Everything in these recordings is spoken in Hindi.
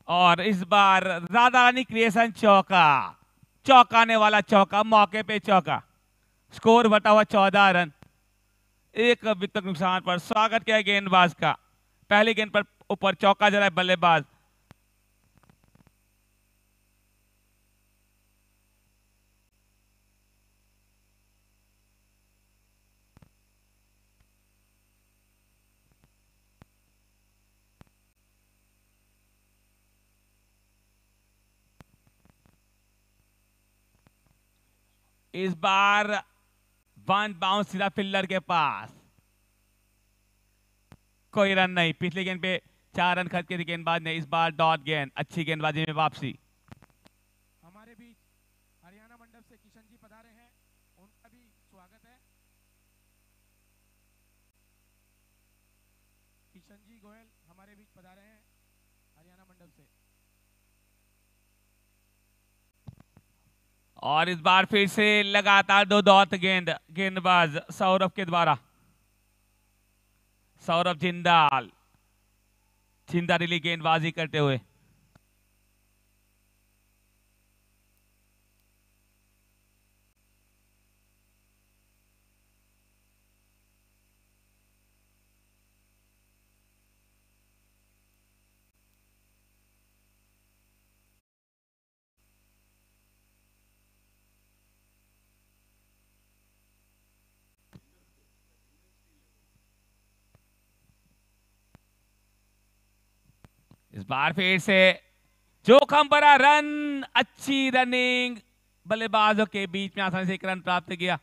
और इस बार राधा रानी क्रिएशन चौका, चौंकाने वाला चौका, मौके पे चौका। स्कोर बटा हुआ 14 रन। एक विकेट नुकसान पर स्वागत किया गेंदबाज का। पहली गेंद पर ऊपर चौका जरा बल्लेबाज। इस बार वन बाउंस सीधा फील्डर के पास, कोई रन नहीं। पिछली गेंद पे 4 रन खर्च किए थे गेंदबाज ने, इस बार डॉट गेंद, अच्छी गेंदबाजी में वापसी। हमारे बीच हरियाणा मंडप से किशन जी पधारे हैं, उनका भी स्वागत है। किशन जी गोयल हमारे बीच पधारे हैं हरियाणा मंडप से। और इस बार फिर से लगातार दो डॉट गेंद, गेंदबाज सौरभ के द्वारा। सौरभ जिंदाल, जिंदा दिली गेंदबाजी करते हुए। इस बार फिर से जोखम भरा रन, अच्छी रनिंग, बल्लेबाजों के बीच में आसानी से एक रन प्राप्त किया।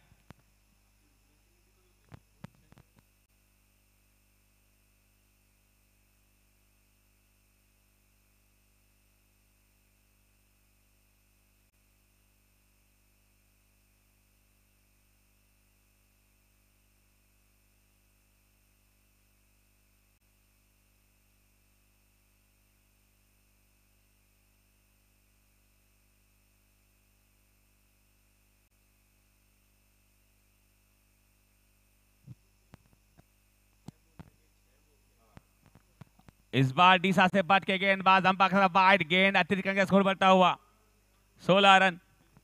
इस बार डीसा से बच के गेंदबाज अंपायर वाइड गेंद, अतिरिक्त रन का स्कोर बढ़ता हुआ 16 रन।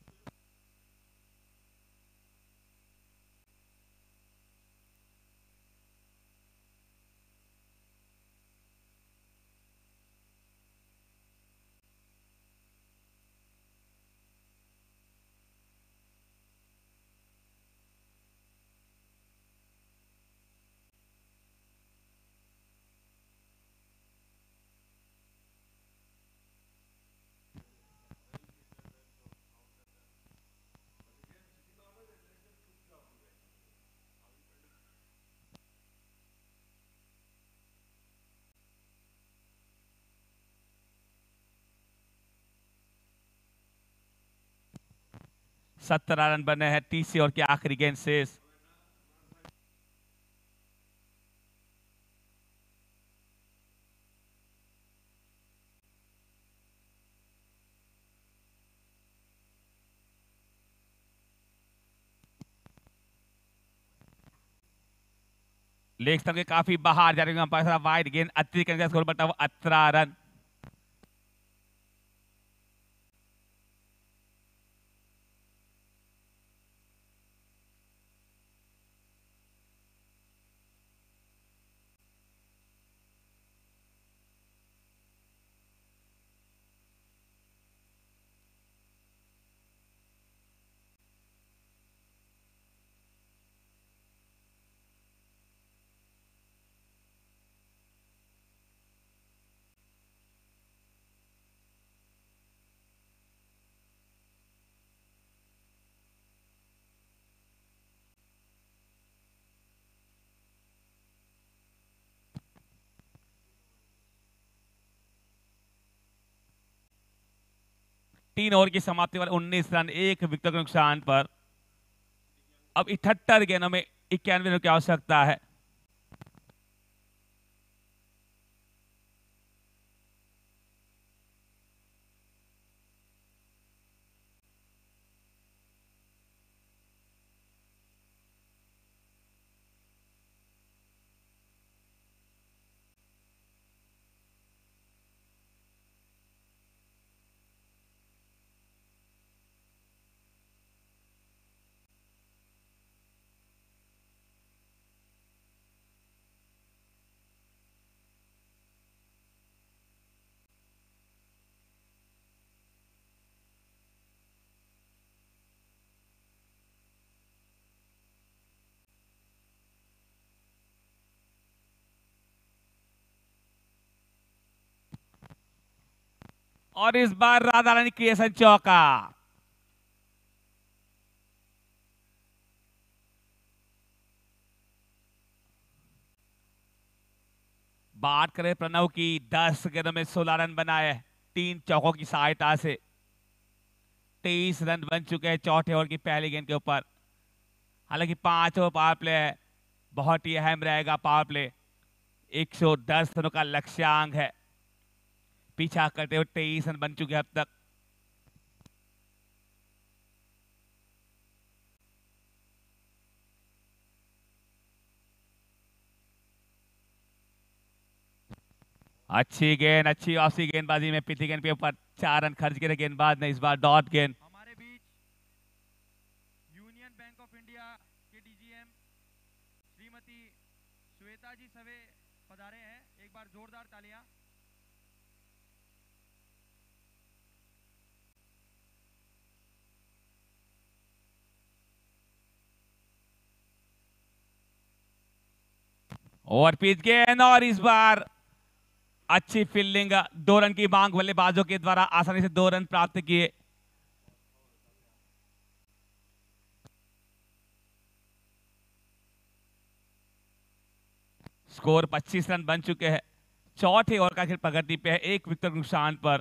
सत्रह रन बने हैं तीसरी ओवर की आखिरी गेंद शेष। लेग स्टंप के काफी बाहर जा रही है अंपायर वाइड गेंद, अतिरिक्त रन का स्कोर बढ़ता हुआ 18 रन। तीन ओवर की समाप्ति पर 19 रन, एक विकेट के नुकसान पर। अब 78 गेंदों में 91 रन की आवश्यकता है। और इस बार राधा रानी क्रिएशन चौका। बात करें प्रणव की, 10 गेंदों में 16 रन बनाए 3 चौकों की सहायता से। 23 रन बन चुके हैं चौथे ओवर की पहली गेंद के ऊपर। हालांकि 5 ओवर पावर प्ले है, बहुत ही अहम रहेगा पावर प्ले। 110 रनों का लक्ष्यांक है, पीछा करते हुए 23 रन बन चुके हैं अब तक। अच्छी गेंद, अच्छी वापसी गेंदबाजी में पीछे गेंद पे ऊपर 4 रन खर्च करे गेंदबाज ने। इस बार डॉट गेंद। हमारे बीच यूनियन बैंक ऑफ इंडिया के डीजीएम श्रीमती श्वेता जी सवे पधारे हैं। एक बार जोरदार तालियां। और पिच गेंद, और इस बार अच्छी फील्डिंग। 2 रन की मांग बल्लेबाजों के द्वारा आसानी से 2 रन प्राप्त किए। स्कोर 25 रन बन चुके हैं। चौथे ओवर का खेल प्रगति पे है, 1 विकेट नुकसान पर।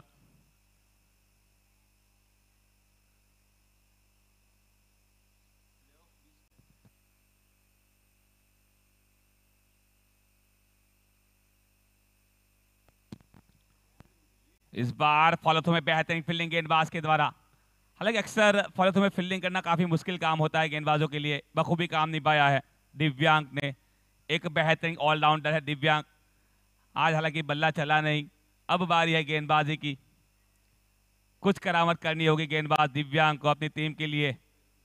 इस बार फॉलो थ्रो में बेहतरीन फील्डिंग गेंदबाज के द्वारा। हालांकि अक्सर फॉलो थ्रो में फील्डिंग करना काफी मुश्किल काम होता है गेंदबाजों के लिए, बखूबी काम निभाया है दिव्यांग ने। एक बेहतरीन ऑलराउंडर है दिव्यांग। आज हालांकि बल्ला चला नहीं, अब बारी है गेंदबाजी की। कुछ करामत करनी होगी गेंदबाज दिव्यांग को अपनी टीम के लिए।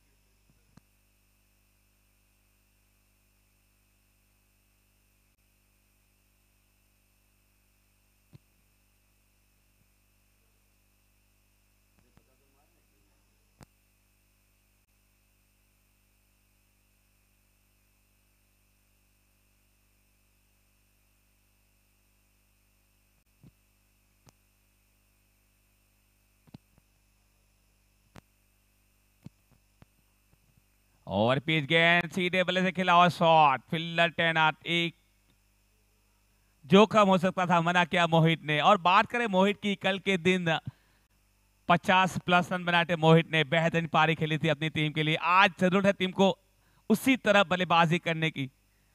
और पिच गेंद, सीधे बल्ले से खिला हुआ शॉट, फील्डर तैनात। एक जोखिम हो सकता था, मना किया मोहित ने। और बात करें मोहित की, कल के दिन 50+ रन बनाए थे मोहित ने। बेहतरीन पारी खेली थी अपनी टीम के लिए। आज जरूरत है टीम को उसी तरह बल्लेबाजी करने की।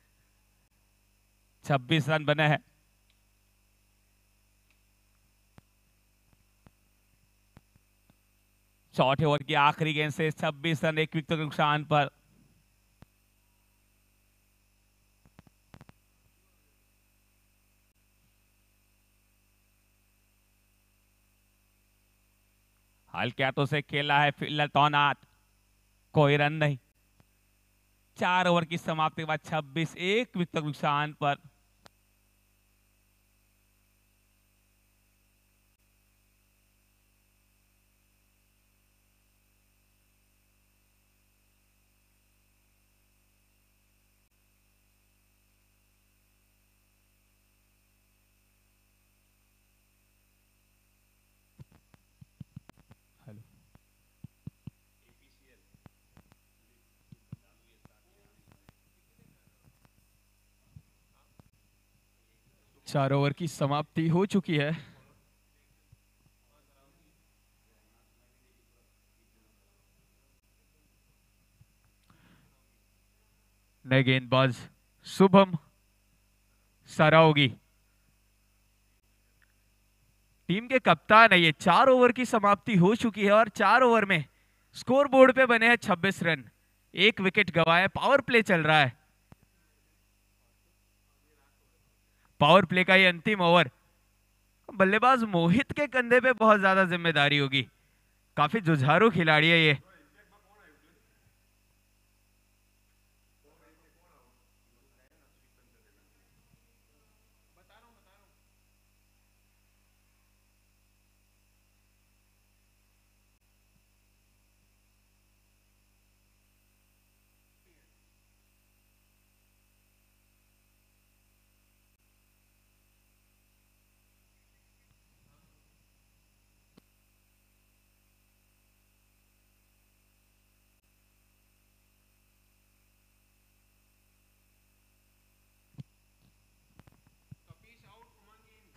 26 रन बने हैं। चौथे ओवर की आखिरी गेंद से 26 रन, 1 विकेट के नुकसान पर। हल्के हाथों से खेला है फील्डर तैनात, कोई रन नहीं। 4 ओवर की समाप्ति के बाद 26, 1 विकेट के नुकसान पर। चार ओवर की समाप्ति हो चुकी है। नए गेंदबाज शुभम सराओगी टीम के कप्तान है। ये 4 ओवर की समाप्ति हो चुकी है और 4 ओवर में स्कोर बोर्ड पे बने हैं 26 रन, 1 विकेट गंवाए। पावर प्ले चल रहा है। पावर प्ले का ये अंतिम ओवर। बल्लेबाज मोहित के कंधे पे बहुत ज्यादा जिम्मेदारी होगी। काफी जुझारू खिलाड़ी है ये।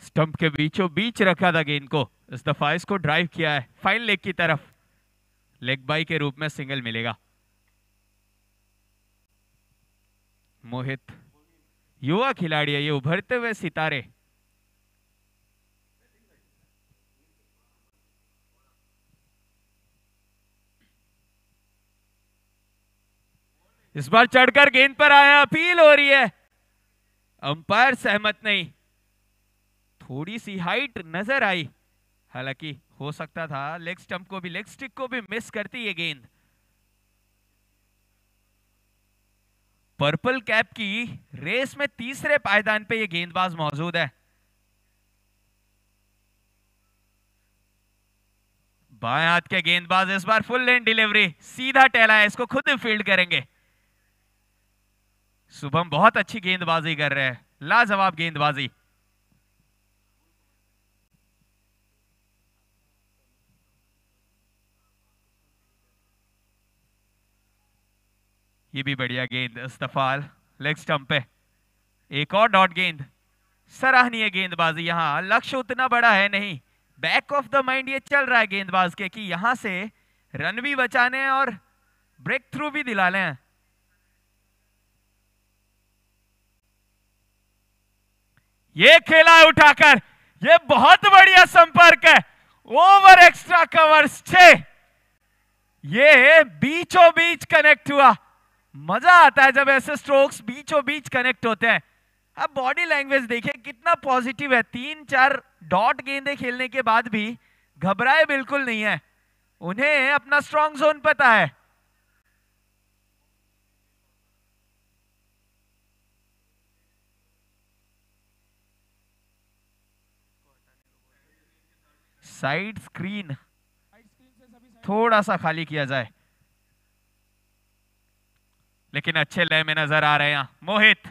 स्टंप के बीचों बीच रखा था गेंद को, इस दफा इसको ड्राइव किया है फाइन लेग की तरफ, लेग बाई के रूप में सिंगल मिलेगा। मोहित युवा खिलाड़ी है, ये उभरते हुए सितारे। इस बार चढ़कर गेंद पर आया, अपील हो रही है, अंपायर सहमत नहीं। थोड़ी सी हाइट नजर आई, हालांकि हो सकता था लेग स्टंप को भी, लेग स्टिक को भी मिस करती ये गेंद। पर्पल कैप की रेस में तीसरे पायदान पे ये गेंदबाज मौजूद है। बाएं हाथ के गेंदबाज इस बार फुल लेन डिलीवरी, सीधा टहला है, इसको खुद ही फील्ड करेंगे। शुभम बहुत अच्छी गेंदबाजी कर रहे हैं, लाजवाब गेंदबाजी। ये भी बढ़िया गेंद, इस्तफाल लेग स्टंप पे, एक और डॉट गेंद। सराहनीय गेंदबाजी, यहां लक्ष्य उतना बड़ा है नहीं, बैक ऑफ द माइंड ये चल रहा है गेंदबाज के कि यहां से रन भी बचाने और ब्रेक थ्रू भी दिला लें। ये खेला है उठाकर, ये बहुत बढ़िया संपर्क है, ओवर एक्स्ट्रा कवर्स 6, ये बीचों बीच कनेक्ट हुआ। मजा आता है जब ऐसे स्ट्रोक्स बीचों बीच कनेक्ट होते हैं। अब बॉडी लैंग्वेज देखिए कितना पॉजिटिव है, 3-4 डॉट गेंदे खेलने के बाद भी घबराए बिल्कुल नहीं है, उन्हें अपना स्ट्रॉन्ग जोन पता है। साइड स्क्रीन थोड़ा सा खाली किया जाए, लेकिन अच्छे लय में नजर आ रहे हैं यहां मोहित।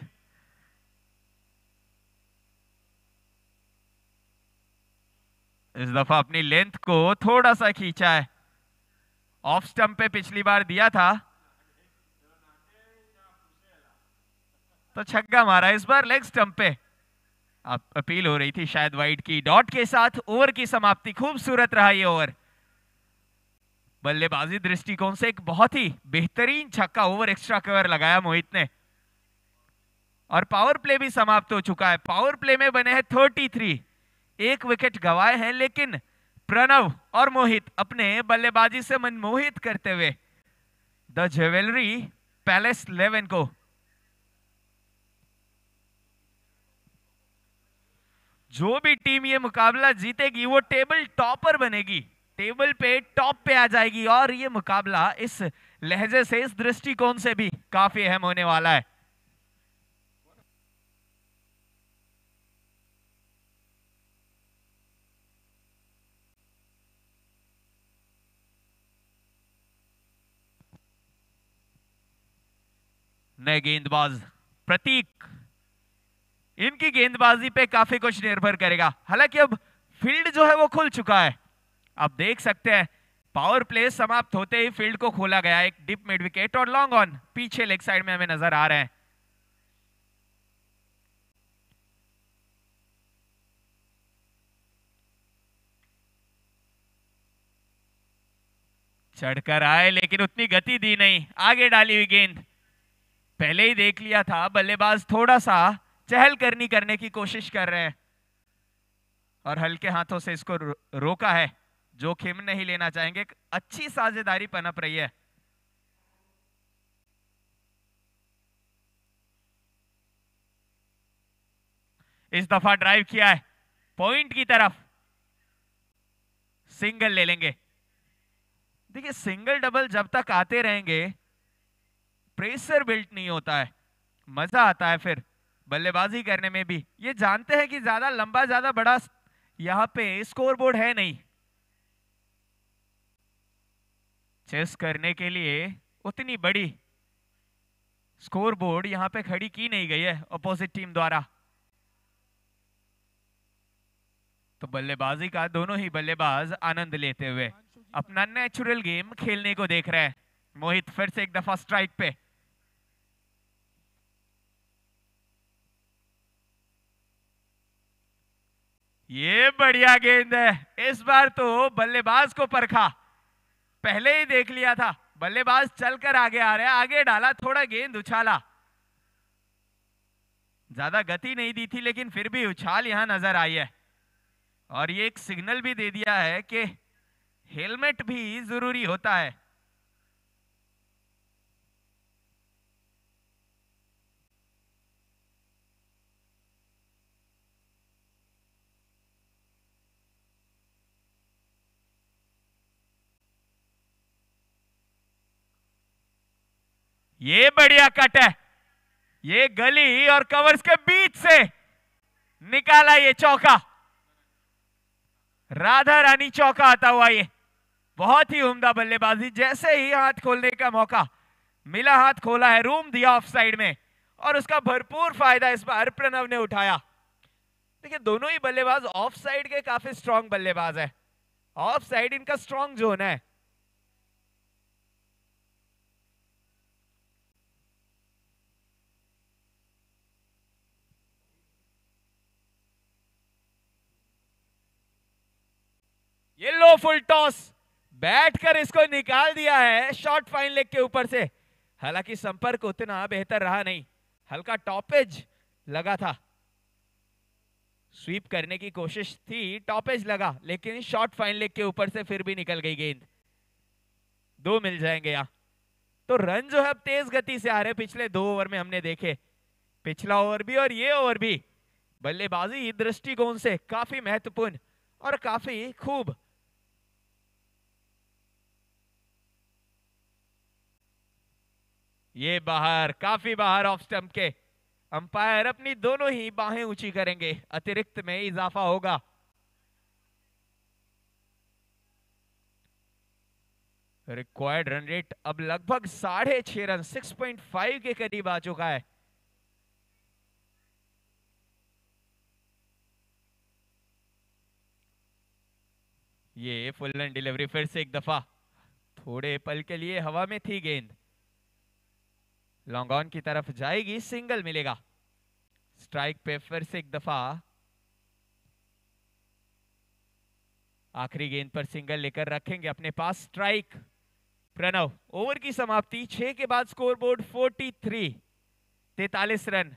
इस दफा अपनी लेंथ को थोड़ा सा खींचा है, ऑफ स्टंप पे पिछली बार दिया था तो छक्का मारा, इस बार लेग स्टंप पे। अब अपील हो रही थी शायद वाइड की। डॉट के साथ ओवर की समाप्ति, खूबसूरत रहा ये ओवर। बल्लेबाजी दृष्टिकोण से एक बहुत ही बेहतरीन छक्का, ओवर एक्स्ट्रा कवर लगाया मोहित ने, और पावर प्ले भी समाप्त हो चुका है। पावर प्ले में बने हैं 33, एक विकेट गंवाए हैं, लेकिन प्रणव और मोहित अपने बल्लेबाजी से मनमोहित करते हुए द ज्वेलरी पैलेस 11 को जो भी टीम ये मुकाबला जीतेगी वो टेबल टॉपर बनेगी, टेबल पे टॉप पे आ जाएगी, और ये मुकाबला इस लहजे से, इस दृष्टिकोण से भी काफी अहम होने वाला है। नए गेंदबाज प्रतीक, इनकी गेंदबाजी पे काफी कुछ निर्भर करेगा। हालांकि अब फील्ड जो है वो खुल चुका है, आप देख सकते हैं पावर प्ले समाप्त होते ही फील्ड को खोला गया। एक डिप मिड विकेट और लॉन्ग ऑन पीछे लेग साइड में हमें नजर आ रहे हैं। चढ़कर आए लेकिन उतनी गति दी नहीं, आगे डाली हुई गेंद, पहले ही देख लिया था। बल्लेबाज थोड़ा सा चहलकदमी करने की कोशिश कर रहे हैं और हल्के हाथों से इसको रोका है, जोखिम नहीं लेना चाहेंगे। अच्छी साझेदारी पनप रही है। इस दफा ड्राइव किया है पॉइंट की तरफ, सिंगल ले लेंगे। देखिए सिंगल डबल जब तक आते रहेंगे प्रेशर बिल्ट नहीं होता है, मजा आता है फिर बल्लेबाजी करने में भी। ये जानते हैं कि ज्यादा लंबा ज्यादा बड़ा यहां पे स्कोर बोर्ड है नहीं, चेस करने के लिए उतनी बड़ी स्कोर बोर्ड यहां पे खड़ी की नहीं गई है अपोजिट टीम द्वारा। तो बल्लेबाजी का दोनों ही बल्लेबाज आनंद लेते हुए अपना नेचुरल गेम खेलने को देख रहे हैं। मोहित फिर से एक दफा स्ट्राइक पे, ये बढ़िया गेंद है, इस बार तो बल्लेबाज को परखा, पहले ही देख लिया था बल्लेबाज चलकर आगे आ रहा है, आगे डाला, थोड़ा गेंद उछाला, ज्यादा गति नहीं दी थी लेकिन फिर भी उछाल यहां नजर आई है। और ये एक सिग्नल भी दे दिया है कि हेलमेट भी जरूरी होता है। ये बढ़िया कट है, ये गली और कवर्स के बीच से निकाला ये चौका, राधा रानी चौका आता हुआ। ये बहुत ही उम्दा बल्लेबाजी, जैसे ही हाथ खोलने का मौका मिला हाथ खोला है, रूम दिया ऑफ साइड में, और उसका भरपूर फायदा इस बार प्रणव ने उठाया। देखिए दोनों ही बल्लेबाज ऑफ साइड के काफी स्ट्रांग बल्लेबाज है, ऑफ साइड इनका स्ट्रांग जोन है। ये लो फुल टॉस, बैठकर इसको निकाल दिया है शॉर्ट फाइन लेग के ऊपर से। हालांकि संपर्क उतना बेहतर रहा नहीं, हल्का टॉपेज लगा था, स्वीप करने की कोशिश थी, टॉपेज लगा, लेकिन शॉर्ट फाइन लेग के ऊपर से फिर भी निकल गई गेंद। 2 मिल जाएंगे यहां तो। रन जो है अब तेज गति से आ रहे, पिछले 2 ओवर में हमने देखे, पिछला ओवर भी और ये ओवर भी बल्लेबाजी दृष्टिकोण से काफी महत्वपूर्ण और काफी खूब। ये बाहर, काफी बाहर ऑफ स्टंप के। अंपायर अपनी दोनों ही बाहें ऊंची करेंगे, अतिरिक्त में इजाफा होगा। रिक्वायर्ड रन रेट अब लगभग 6.5 रन, 6.5 के करीब आ चुका है। ये फुल रन डिलीवरी फिर से एक दफा, थोड़े पल के लिए हवा में थी गेंद, लॉन्ग ऑन की तरफ जाएगी, सिंगल मिलेगा। स्ट्राइक पे फिर से एक दफा, आखिरी गेंद पर सिंगल लेकर रखेंगे अपने पास स्ट्राइक प्रणव। ओवर की समाप्ति, 6 के बाद स्कोरबोर्ड 43, 43 रन।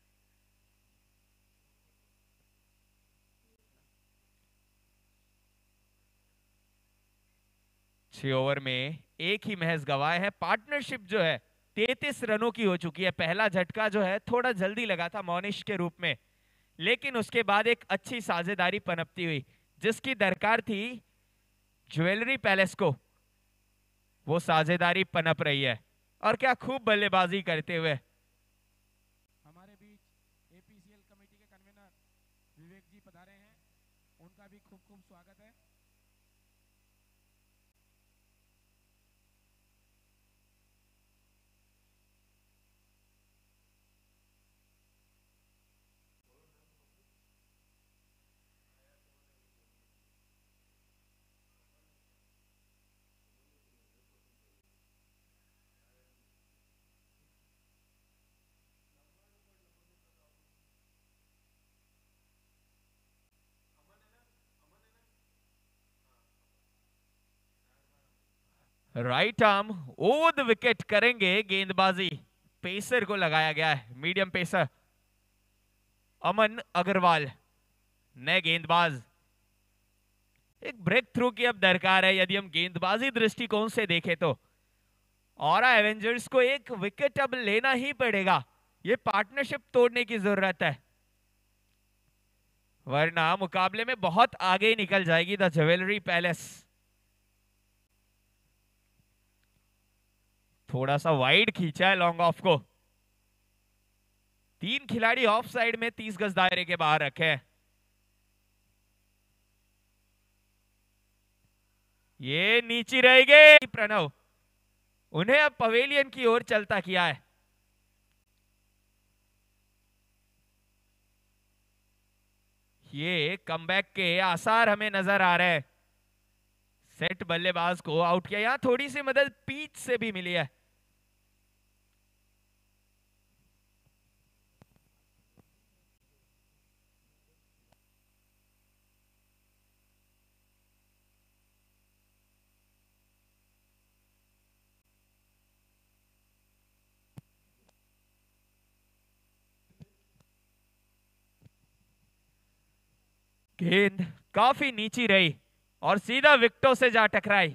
छह ओवर में एक ही महज गवाए है। पार्टनरशिप जो है 33 रनों की हो चुकी है। पहला झटका जो है थोड़ा जल्दी लगा था मोनिश के रूप में, लेकिन उसके बाद एक अच्छी साझेदारी पनपती हुई, जिसकी दरकार थी ज्वेलरी पैलेस को, वो साझेदारी पनप रही है। और क्या खूब बल्लेबाजी करते हुए हमारे बीच एपीसीएल कमेटी के कन्वीनर विवेक जी पधारे हैं, उनका भी खूब खूब स्वागत है। Right arm over the wicket करेंगे गेंदबाजी। पेसर को लगाया गया है, मीडियम पेसर अमन अग्रवाल, नए गेंदबाज। एक ब्रेक थ्रू की अब दरकार है यदि हम गेंदबाजी दृष्टिकोण से देखें तो। ऑरा एवेंजर्स को एक विकेट अब लेना ही पड़ेगा, ये पार्टनरशिप तोड़ने की जरूरत है, वरना मुकाबले में बहुत आगे निकल जाएगी द ज्वेलरी पैलेस। थोड़ा सा वाइड खींचा है लॉन्ग ऑफ को, 3 खिलाड़ी ऑफ साइड में 30 गज दायरे के बाहर रखे हैं। ये नीचे रहेंगे प्रणव, उन्हें अब पवेलियन की ओर चलता किया है। ये कमबैक के आसार हमें नजर आ रहे हैं। सेट बल्लेबाज को आउट किया, यहां थोड़ी सी मदद पीच से भी मिली है। गेंद काफी नीची रही और सीधा विकेटों से जा टकराई।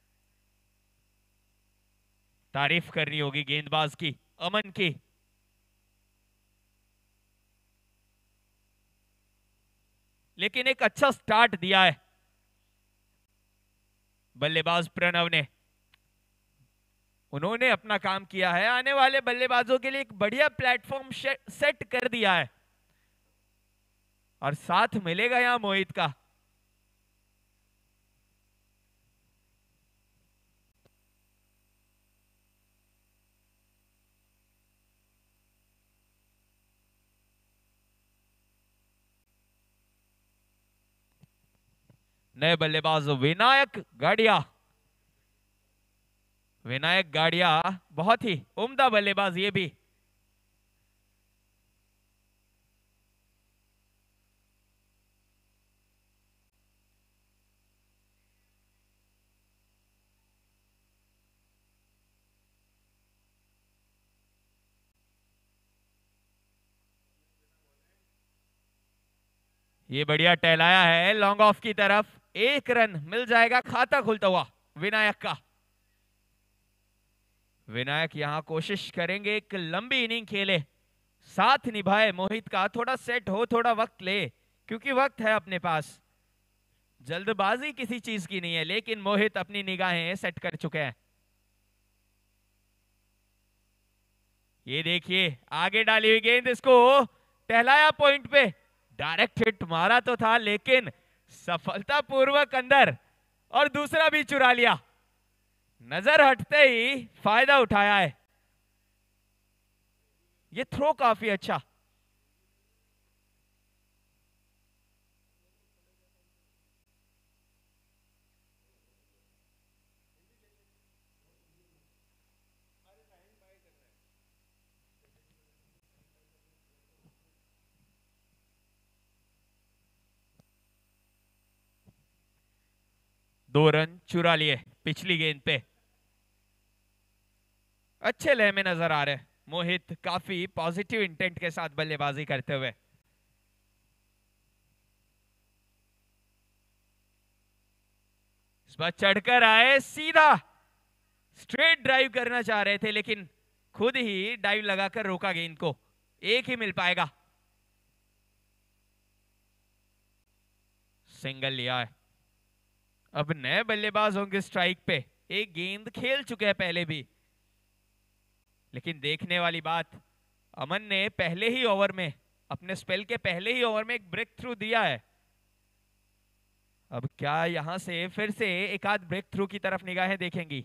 तारीफ करनी होगी गेंदबाज की, अमन की। लेकिन एक अच्छा स्टार्ट दिया है बल्लेबाज प्रणव ने। उन्होंने अपना काम किया है, आने वाले बल्लेबाजों के लिए एक बढ़िया प्लेटफॉर्म सेट कर दिया है और साथ मिलेगा यहां मोहित का। नए बल्लेबाज विनायक गाड़िया। विनायक गाड़िया बहुत ही उम्दा बल्लेबाज ये भी। ये बढ़िया टहलाया है लॉन्ग ऑफ की तरफ। एक रन मिल जाएगा, खाता खुलता हुआ विनायक का। विनायक यहां कोशिश करेंगे एक लंबी इनिंग खेले, साथ निभाए मोहित का। थोड़ा सेट हो, थोड़ा वक्त ले, क्योंकि वक्त है अपने पास। जल्दबाजी किसी चीज की नहीं है, लेकिन मोहित अपनी निगाहें सेट कर चुके हैं। ये देखिए आगे डाली हुई गेंद, इसको टहलाया पॉइंट पे। डायरेक्ट हिट मारा तो था, लेकिन सफलतापूर्वक अंदर, और दूसरा भी चुरा लिया। नजर हटते ही फायदा उठाया है। ये थ्रो काफी अच्छा। दो रन चुरा लिए पिछली गेंद पे। अच्छे लय में नजर आ रहे मोहित, काफी पॉजिटिव इंटेंट के साथ बल्लेबाजी करते हुए। इस बार चढ़कर आए, सीधा स्ट्रेट ड्राइव करना चाह रहे थे, लेकिन खुद ही डाइव लगाकर रोका गेंद को। एक ही मिल पाएगा। सिंगल लिया है। अब नए बल्लेबाज होंगे स्ट्राइक पे। एक गेंद खेल चुके हैं पहले भी, लेकिन देखने वाली बात, अमन ने पहले ही ओवर में, अपने स्पेल के पहले ही ओवर में एक ब्रेक थ्रू दिया है। अब क्या यहां से फिर से एक आध ब्रेक थ्रू की तरफ निगाहें देखेंगी?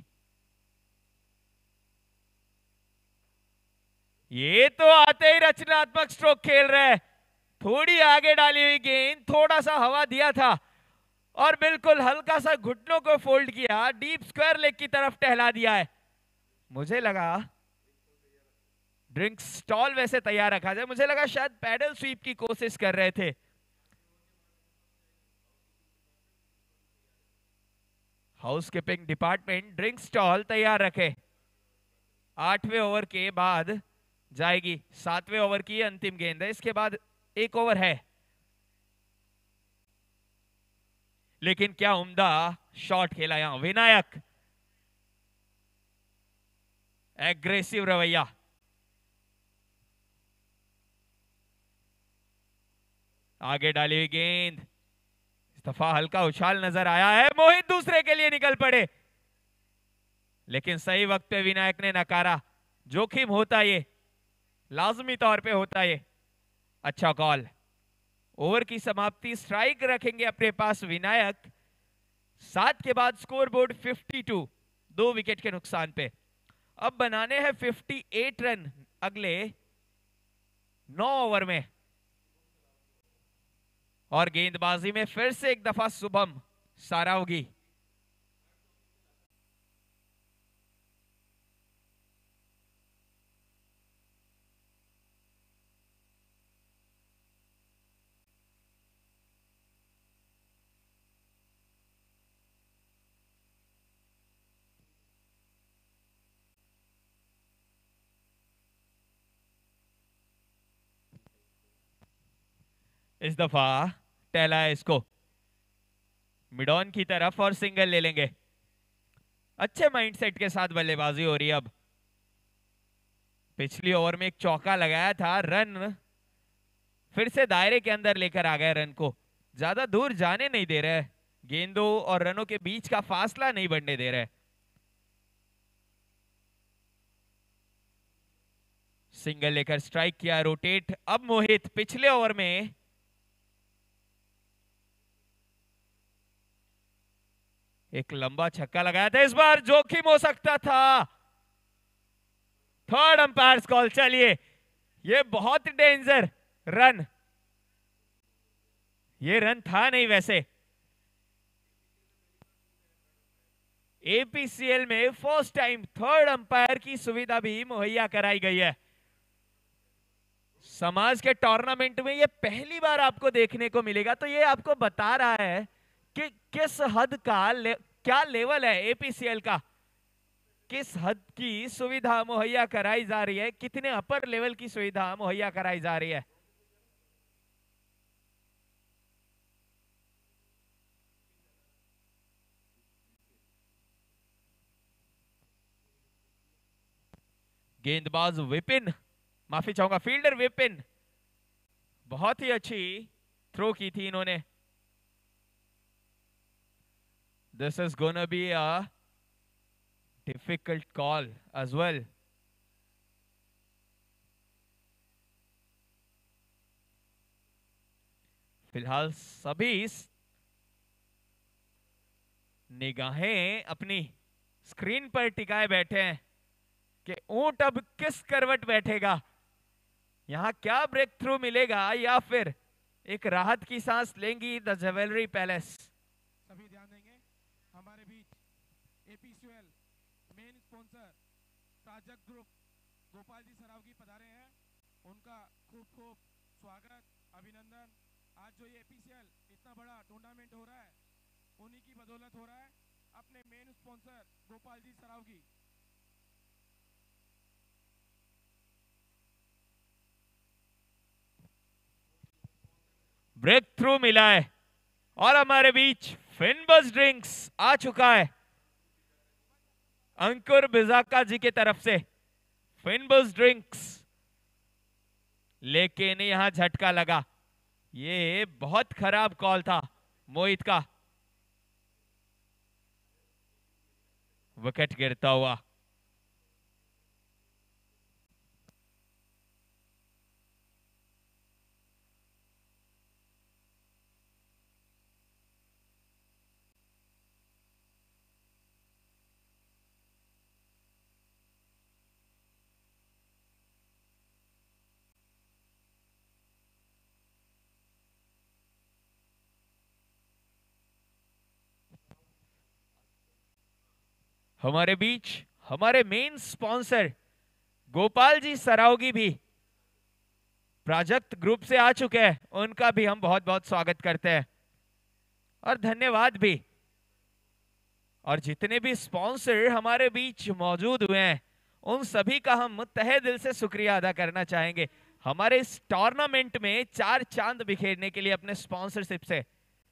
ये तो आते ही रचनात्मक स्ट्रोक खेल रहे हैं। थोड़ी आगे डाली हुई गेंद, थोड़ा सा हवा दिया था और बिल्कुल हल्का सा घुटनों को फोल्ड किया, डीप स्क्वायर लेग की तरफ टहला दिया है। मुझे लगा ड्रिंक स्टॉल वैसे तैयार रखा जाए, मुझे लगा शायद पैडल स्वीप की कोशिश कर रहे थे। House keeping department drink stall तैयार रखे। 8वें ओवर के बाद जाएगी 7वें ओवर की अंतिम गेंद है, इसके बाद एक ओवर है। लेकिन क्या उम्दा शॉट खेला यहां विनायक। एग्रेसिव रवैया। आगे डाली हुई गेंद, इस दफा हल्का उछाल नजर आया है। मोहित दूसरे के लिए निकल पड़े, लेकिन सही वक्त पे विनायक ने नकारा। जोखिम होता ये, लाजमी तौर पे होता ये। अच्छा कॉल। ओवर की समाप्ति, स्ट्राइक रखेंगे अपने पास विनायक। 7 के बाद स्कोरबोर्ड 52, 2 विकेट के नुकसान पे। अब बनाने हैं 58 रन अगले 9 ओवर में। और गेंदबाजी में फिर से एक दफा शुभम सारावगी। इस दफा टहला है इसको मिड ऑन की तरफ और सिंगल ले लेंगे। अच्छे माइंडसेट के साथ बल्लेबाजी हो रही है। अब पिछली ओवर में एक चौका लगाया था, रन फिर से दायरे के अंदर लेकर आ गए, रन को ज्यादा दूर जाने नहीं दे रहे, गेंदों और रनों के बीच का फासला नहीं बढ़ने दे रहे। सिंगल लेकर स्ट्राइक किया, रोटेट। अब मोहित पिछले ओवर में एक लंबा छक्का लगाया था, इस बार जोखिम हो सकता था। Third umpire call. चलिए, ये बहुत डेंजर रन, ये रन था नहीं वैसे। एपीसीएल में फर्स्ट टाइम थर्ड अंपायर की सुविधा भी मुहैया कराई गई है। समाज के टूर्नामेंट में ये पहली बार आपको देखने को मिलेगा, तो ये आपको बता रहा है कि किस हद का क्या लेवल है एपीसीएल का, किस हद की सुविधा मुहैया कराई जा रही है, कितने अपर लेवल की सुविधा मुहैया कराई जा रही है। गेंदबाज विपिन, माफी चाहूंगा, फील्डर विपिन, बहुत ही अच्छी थ्रो की थी इन्होंने। This is gonna be a difficult call as well. फिलहाल सभी निगाहें अपनी स्क्रीन पर टिकाए बैठे हैं कि ऊंट अब किस करवट बैठेगा, यहां क्या ब्रेक थ्रू मिलेगा या फिर एक राहत की सांस लेंगी द ज्वेलरी पैलेस। सभी ध्यान देंगे, हमारे बीच APCL main sponsor Prajakt group Gopal ji Saraogi पधारे हैं। उनका खूब खूब स्वागत, अभिनंदन। आज जो ये एपीसीएल इतना बड़ा टूर्नामेंट हो रहा है, उन्हीं की बदौलत हो रहा है, अपने main sponsor Gopal ji Saraogi. Break through मिला है और हमारे बीच फिनबस ड्रिंक्स आ चुका है अंकुर बिजाका जी की तरफ से। फिनबस ड्रिंक्स, लेकिन यहां झटका लगा, ये बहुत खराब कॉल था मोहित का। विकेट गिरता हुआ। हमारे बीच हमारे मेन स्पॉन्सर गोपाल जी सरावगी भी प्राजक्त ग्रुप से आ चुके हैं, उनका भी हम बहुत बहुत स्वागत करते हैं और धन्यवाद भी। और जितने भी स्पॉन्सर हमारे बीच मौजूद हुए हैं, उन सभी का हम तहे दिल से शुक्रिया अदा करना चाहेंगे, हमारे इस टूर्नामेंट में चार चांद बिखेरने के लिए अपने स्पॉन्सरशिप से।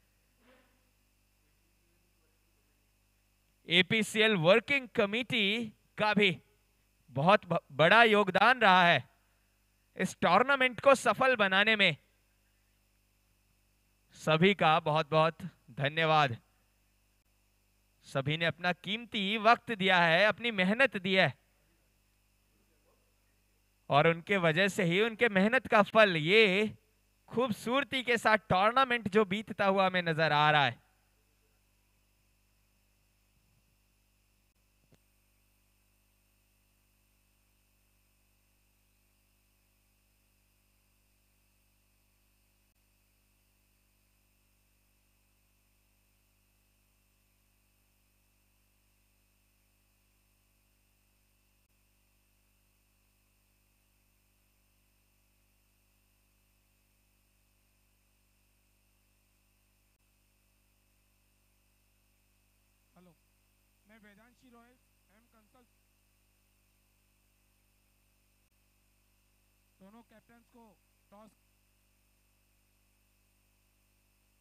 एपीसीएल वर्किंग कमेटी का भी बहुत बड़ा योगदान रहा है इस टूर्नामेंट को सफल बनाने में। सभी का बहुत बहुत धन्यवाद। सभी ने अपना कीमती वक्त दिया है, अपनी मेहनत दी है, और उनके वजह से ही, उनके मेहनत का फल ये खूबसूरती के साथ टूर्नामेंट जो बीतता हुआ हमें नजर आ रहा है। हेलो, मैं वेदांशी रॉयल एम कंसल्ट दोनों कैप्टन्स को टॉस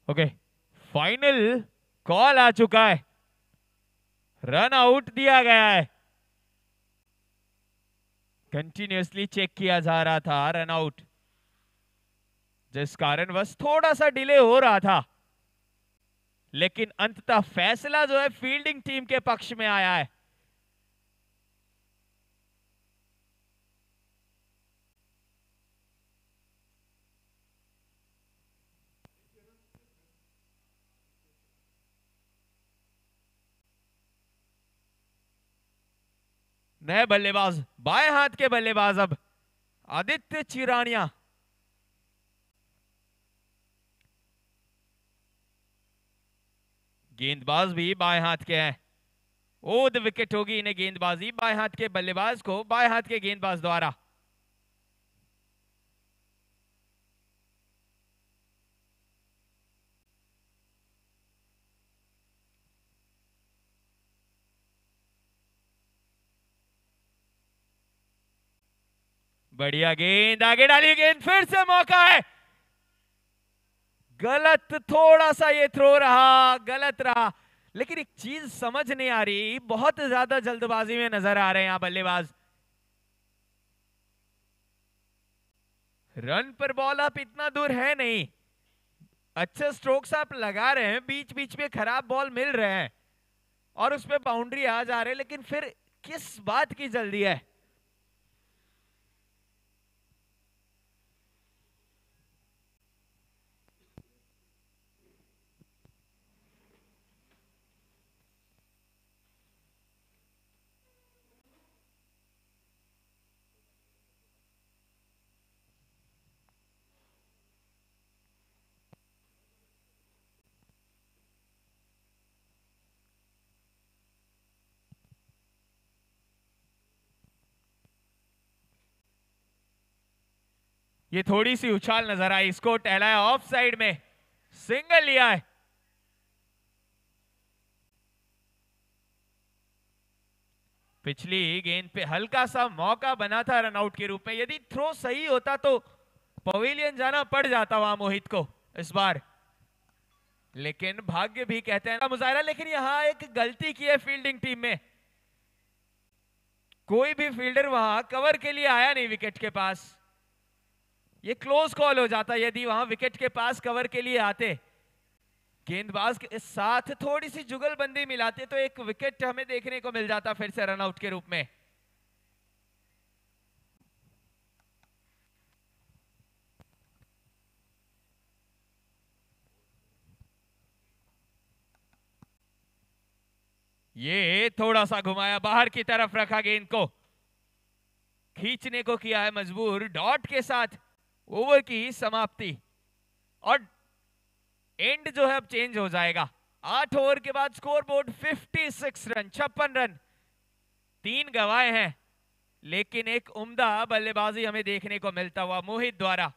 ओके, फाइनल कॉल आ चुका है, रन आउट दिया गया है। कंटिन्यूअसली चेक किया जा रहा था रन आउट, जिस कारण बस थोड़ा सा डिले हो रहा था, लेकिन अंततः फैसला जो है फील्डिंग टीम के पक्ष में आया है। नए बल्लेबाज, बाएं हाथ के बल्लेबाज अब आदित्य चिरानिया। गेंदबाज भी बाएं हाथ के हैं। ओद विकेट होगी इन्हें गेंदबाजी बाएं हाथ के बल्लेबाज को बाएं हाथ के गेंदबाज द्वारा। बढ़िया गेंद, आगे डाली गेंद, फिर से मौका है। गलत, थोड़ा सा ये थ्रो रहा, गलत रहा, लेकिन एक चीज समझ नहीं आ रही, बहुत ज्यादा जल्दबाजी में नजर आ रहे हैं यहां बल्लेबाज। रन पर बॉल आप इतना दूर है नहीं, अच्छे स्ट्रोक्स आप लगा रहे हैं, बीच बीच में खराब बॉल मिल रहे हैं और उस पर बाउंड्री आ जा रहे हैं, लेकिन फिर किस बात की जल्दी है। ये थोड़ी सी उछाल नजर आई, इसको टहलाया ऑफ साइड में, सिंगल लिया है। पिछली गेंद पे हल्का सा मौका बना था रनआउट के रूप में, यदि थ्रो सही होता तो पवेलियन जाना पड़ जाता वहां मोहित को इस बार, लेकिन भाग्य भी कहते हैं मुजाहिरा। लेकिन यहां एक गलती की है फील्डिंग टीम में, कोई भी फील्डर वहां कवर के लिए आया नहीं विकेट के पास। ये क्लोज कॉल हो जाता यदि वहां विकेट के पास कवर के लिए आते, गेंदबाज के साथ थोड़ी सी जुगलबंदी मिलाते तो एक विकेट हमें देखने को मिल जाता फिर से रनआउट के रूप में। ये थोड़ा सा घुमाया, बाहर की तरफ रखा, गेंद को खींचने को किया है मजबूर। डॉट के साथ ओवर की समाप्ति और एंड जो है अब चेंज हो जाएगा। 8 ओवर के बाद स्कोर बोर्ड 56 रन, 56 रन, 3 गवाए हैं, लेकिन एक उम्दा बल्लेबाजी हमें देखने को मिलता हुआ मोहित द्वारा।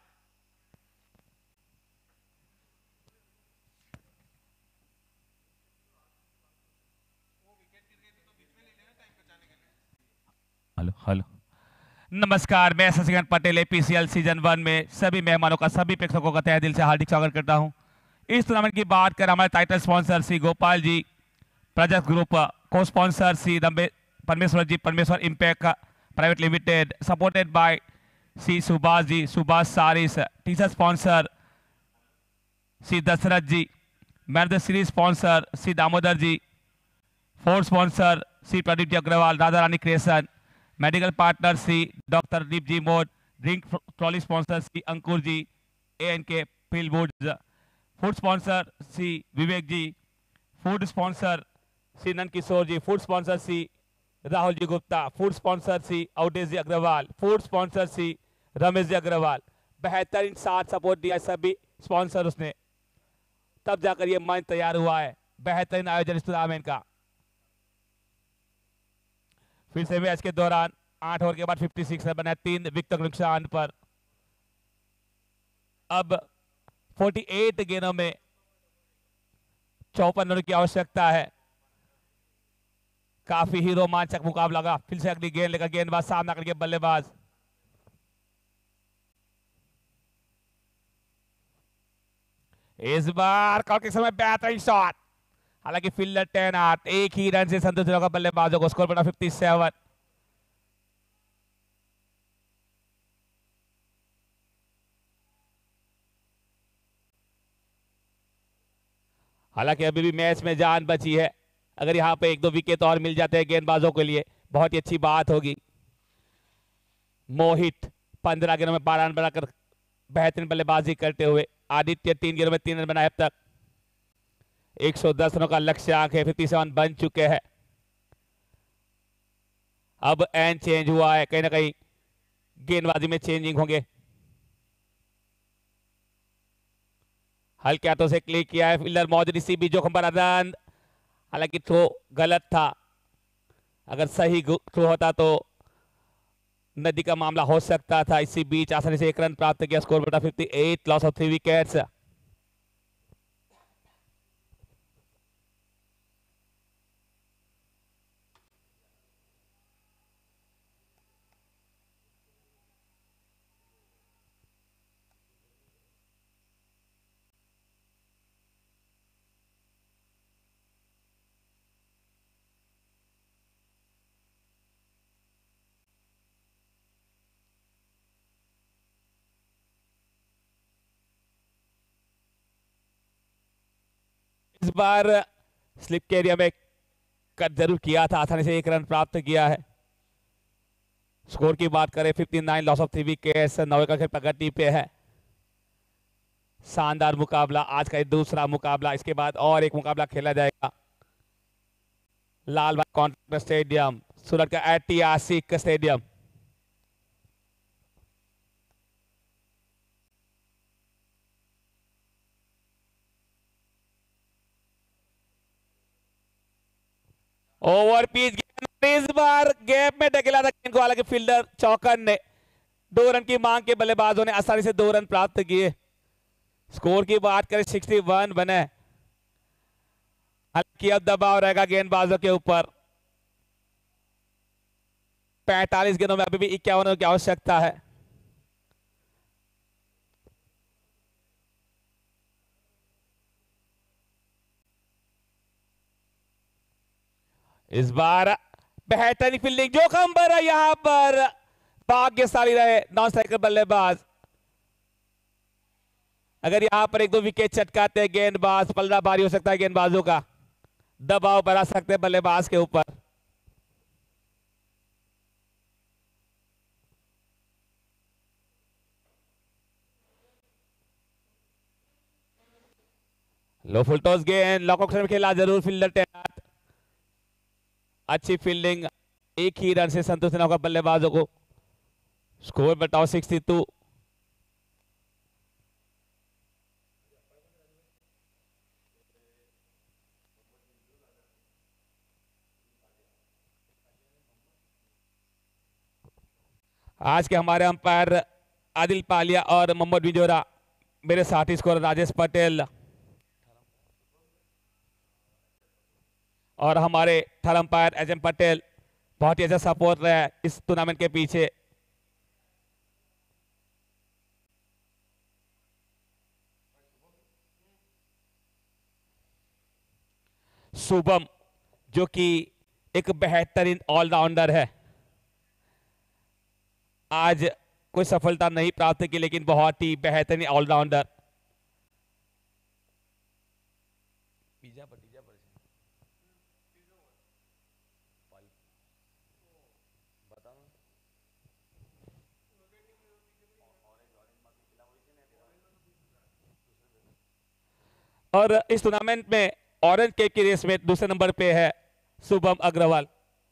हेलो हेलो, नमस्कार, मैं शशिकांत पटेल एपीसीएल सीजन 1 में सभी मेहमानों का, सभी प्रेक्षकों का तहे दिल से हार्दिक स्वागत करता हूं। इस टूर्नामेंट की बात करें, हमारे title sponsor Shri Gopal ji, project group co sponsor Shri Parmeshwar ji, Parmeshwar impact private limited, supported by Shri Subhash ji, Subhash Saris, teacher sponsor Shri Dashrath ji, man of the series sponsor Shri Damodar ji, fourth sponsor Shri Pradeep ji Agarwal, Radha Rani creation, medical partner Shri doctor Deep ji Mod, drink trolley sponsor Shri Ankur ji, ANK plywoods, food sponsor Shri Vivek ji, food sponsor Shri Nand Kishore ji, food sponsor Shri Rahul ji Gupta, food sponsor Shri Awadhesh ji Agarwal, food sponsor Shri Ramesh ji Agarwal. बेहतरीन साथ सपोर्ट दिया सभी स्पॉन्सर उसने, तब जाकर ये मंच तैयार हुआ है। बेहतरीन आयोजन इस टूर्नामेंट का। फिर से मैच के दौरान 8 ओवर के बाद 56 रन बना, 3 विकेट के नुकसान पर। अब 48 गेंदों में 54 रन की आवश्यकता है। काफी ही रोमांचक मुकाबला लगा। फिर से अगली गेंद लेकर गेंदबाज सामना करके बल्लेबाज, इस बार काउंट के समय बेहतरीन शॉट, हालांकि फील्डर 10 आउट, एक ही रन से संतुष्ट होगा बल्लेबाजों को। स्कोर बना 57। हालांकि अभी भी मैच में जान बची है, अगर यहां पे एक दो विकेट और मिल जाते हैं गेंदबाजों के लिए बहुत ही अच्छी बात होगी। मोहित 15 गेंदों में 12 रन बनाकर बेहतरीन बल्लेबाजी करते हुए, आदित्य 3 गेंदों में 3 रन बनाए अब तक। 110 रनों का लक्ष्यांक है, 57 बन चुके हैं। अब एंड चेंज हुआ है, कहीं ना कहीं गेंदबाजी में चेंजिंग होंगे। हल्के हाथों से क्लिक किया है फील्डर मौजूद, इसी बीच जोखिम भरा रन, हालांकि थ्रो गलत था। अगर सही थ्रो होता तो नदी का मामला हो सकता था। इसी बीच आसानी से 1 रन प्राप्त किया। स्कोर बटा 58, लॉस ऑफ 3 विकेट्स। इस बार स्लिप के एरिया में कट जरूर किया था, आसानी से 1 रन प्राप्त किया है। स्कोर की बात करें 59, लॉस ऑफ 3 विकेट्स। 9 का खेल प्रगति पे है। शानदार मुकाबला, आज का ये दूसरा मुकाबला, इसके बाद और एक मुकाबला खेला जाएगा लाल बाग कॉन्ट्रैक्टर स्टेडियम, सूरत का ऐतिहासिक स्टेडियम। ओवर पिच गेंद, इस बार गैप में धकेला था गेंद को, हालांकि फील्डर चौकन ने 2 रन की मांग के बल्लेबाजों ने आसानी से 2 रन प्राप्त किए। स्कोर की बात करें 61 बने, हालांकि अब दबाव रहेगा गेंदबाजों के ऊपर। 45 गेंदों में अभी भी 51 रनों की आवश्यकता है। इस बार बेहतरीन फील्डिंग, जोखिम भरा यहां पर भाग्यशाली रहे नॉन स्ट्राइकर बल्लेबाज। अगर यहां पर 1-2 विकेट चटकाते हैं गेंदबाज, पलड़ा भारी हो सकता है गेंदबाजों का, दबाव बढ़ा सकते हैं बल्लेबाज के ऊपर। लो फुल टॉस गेंद, लॉक ऑप्शन में खेला जरूर फील्डर तैनात। अच्छी फील्डिंग, एक ही रन से संतुष्ट न होगा बल्लेबाजों को। स्कोर बताओ 62। आज के हमारे अंपायर आदिल पालिया और मोहम्मद बिजोरा, मेरे साथी स्कोर राजेश पटेल और हमारे third umpire H M Patel, बहुत ही अच्छा सपोर्ट रहा है इस टूर्नामेंट के पीछे। शुभम जो कि एक बेहतरीन ऑलराउंडर है, आज कोई सफलता नहीं प्राप्त की, लेकिन बहुत ही बेहतरीन ऑलराउंडर। और इस टूर्नामेंट में ऑरेंज कैप की रेस में दूसरे नंबर पे है शुभम अग्रवाल।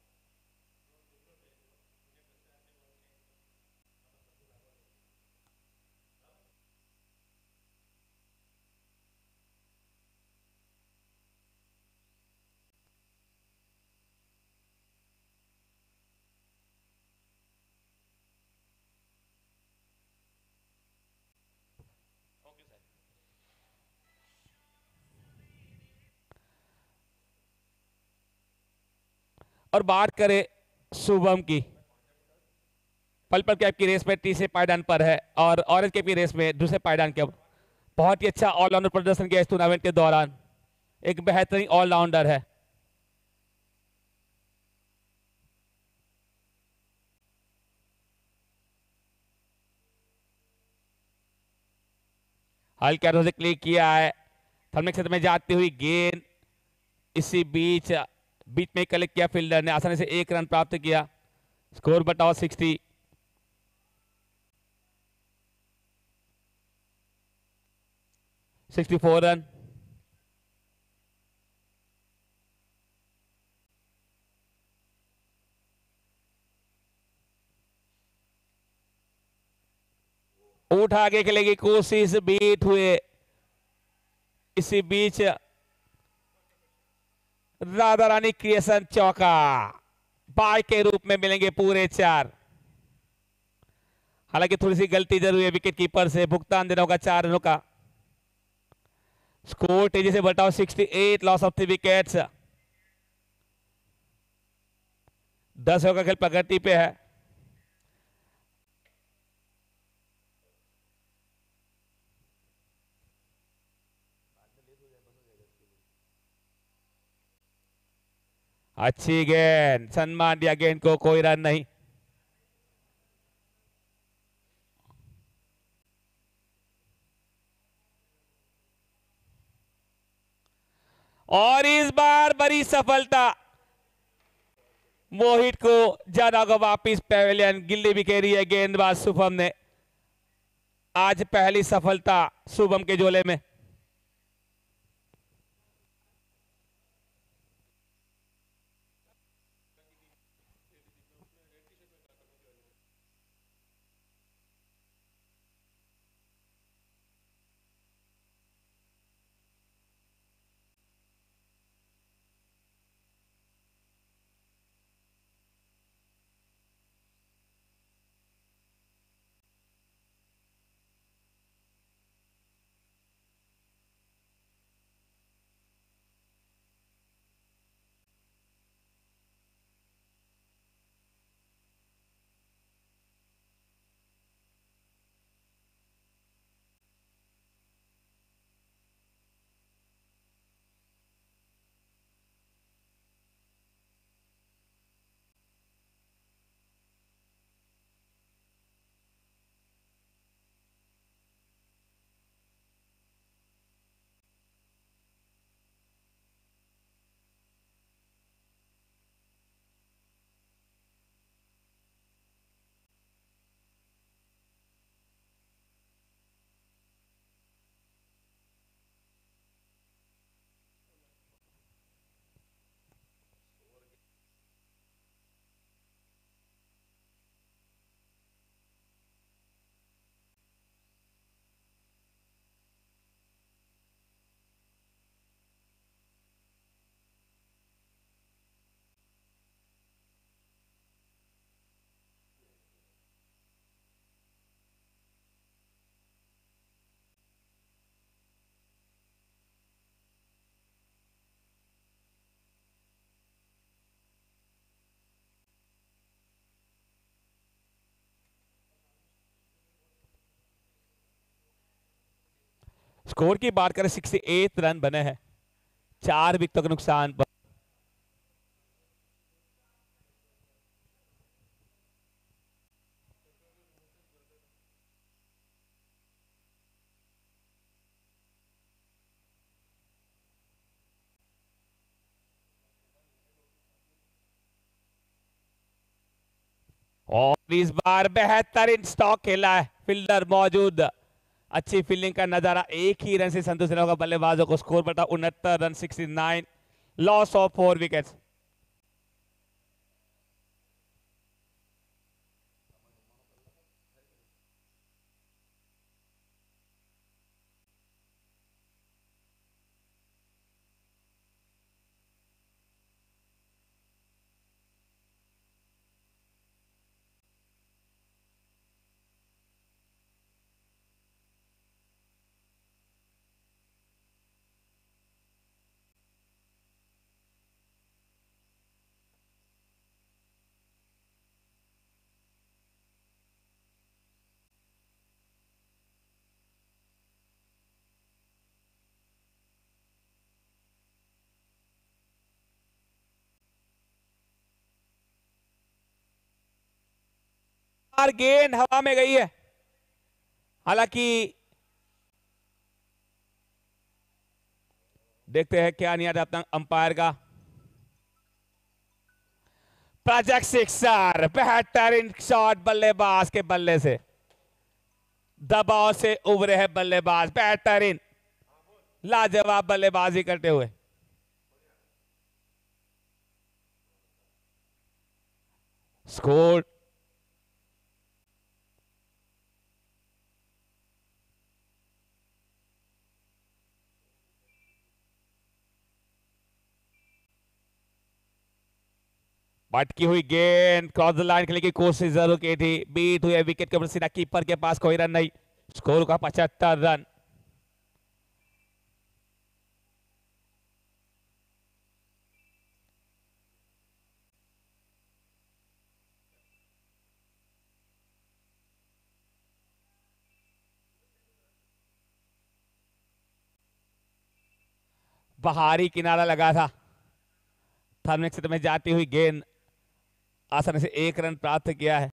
और बात करें शुभम की, पर्पल कैप की रेस में तीसरे पायदान पर है और ऑरेंज कैप की रेस में दूसरे पायदान के बहुत ही अच्छा ऑलराउंडर प्रदर्शन किया इस टूर्नामेंट के दौरान, एक बेहतरीन ऑलराउंडर है। हल्के हाथों से क्लिक किया है, थर्मिक क्षेत्र में जाती हुई गेंद इसी बीच में कलेक्ट किया, फील्डर ने आसानी से 1 रन प्राप्त किया। स्कोर बताओ 60। 64 रन। उठ आगे खेलेगी कोशिश, बीट हुए इसी बीच राधा रानी क्रिएशन चौका, बाय के रूप में मिलेंगे पूरे 4। हालांकि थोड़ी सी गलती जरूर है विकेट कीपर से, भुगतान देना होगा 4 रनों का। स्कोर तेजी से बढ़ाओ 68, लॉस ऑफ 3 विकेट्स। 10 ओवर का खेल प्रगति पे है। अच्छी गेंद, सम्मान दिया गेंद को, कोई रन नहीं। और इस बार बड़ी सफलता, मोहित को ज्यादा को वापिस पेविलियन, गिल्ली भी खेली है गेंदबाज शुभम ने। आज पहली सफलता शुभम के झोले में। स्कोर की बात करें 68 रन बने हैं 4 विकेटों के नुकसान पर। और इस बार बेहतरीन स्टॉक खेला है, फील्डर मौजूद, अच्छी फील्डिंग का नजारा, एक ही रन से संतुष्ट रहना होगा बल्लेबाजों को। स्कोर बता 69 रन, 69, लॉस ऑफ 4 विकेट्स। बार गेंद हवा में गई है, हालांकि देखते हैं क्या नियत अपना अंपायर का। प्रोजेक्ट सिक्सर, बेहतरीन शॉट बल्लेबाज के बल्ले से, दबाव से उभरे हैं बल्लेबाज, बेहतरीन लाजवाब बल्लेबाजी करते हुए। स्कोर भटकी हुई गेंद क्रॉस द लाइन खेलने की कोशिश जरूर की थी, बीट हुए विकेट के ऊपर सीधा, कीपर के पास कोई रन नहीं। स्कोर का 75 रन। बाहरी किनारा लगा था, थर्मिक क्षेत्र में जाती हुई गेंद आसानी से 1 रन प्राप्त किया है।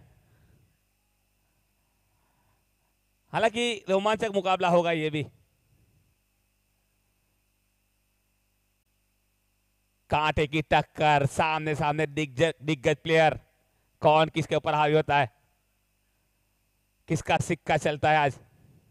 हालांकि रोमांचक मुकाबला होगा ये भी। कांटे की टक्कर, सामने सामने दिग्गज प्लेयर, कौन किसके ऊपर हावी होता है, किसका सिक्का चलता है आज।